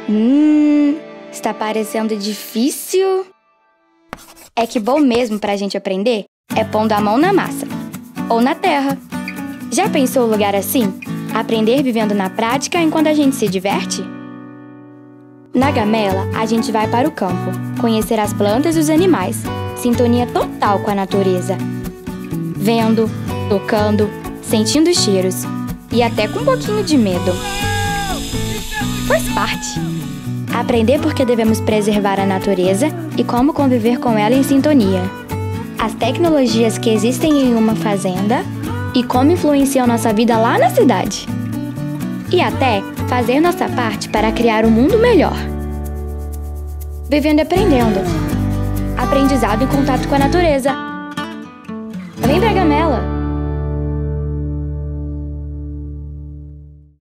Está parecendo difícil. É que bom mesmo pra gente aprender é pondo a mão na massa. Ou na terra. Já pensou um lugar assim? Aprender vivendo na prática enquanto a gente se diverte? Na Gamela, a gente vai para o campo, conhecer as plantas e os animais. Sintonia total com a natureza. Vendo, tocando, sentindo os cheiros. E até com um pouquinho de medo. Faz parte. Aprender porque devemos preservar a natureza e como conviver com ela em sintonia. As tecnologias que existem em uma fazenda e como influenciam nossa vida lá na cidade. E até fazer nossa parte para criar um mundo melhor. Vivendo e aprendendo. Aprendizado em contato com a natureza. Vem pra Gamela!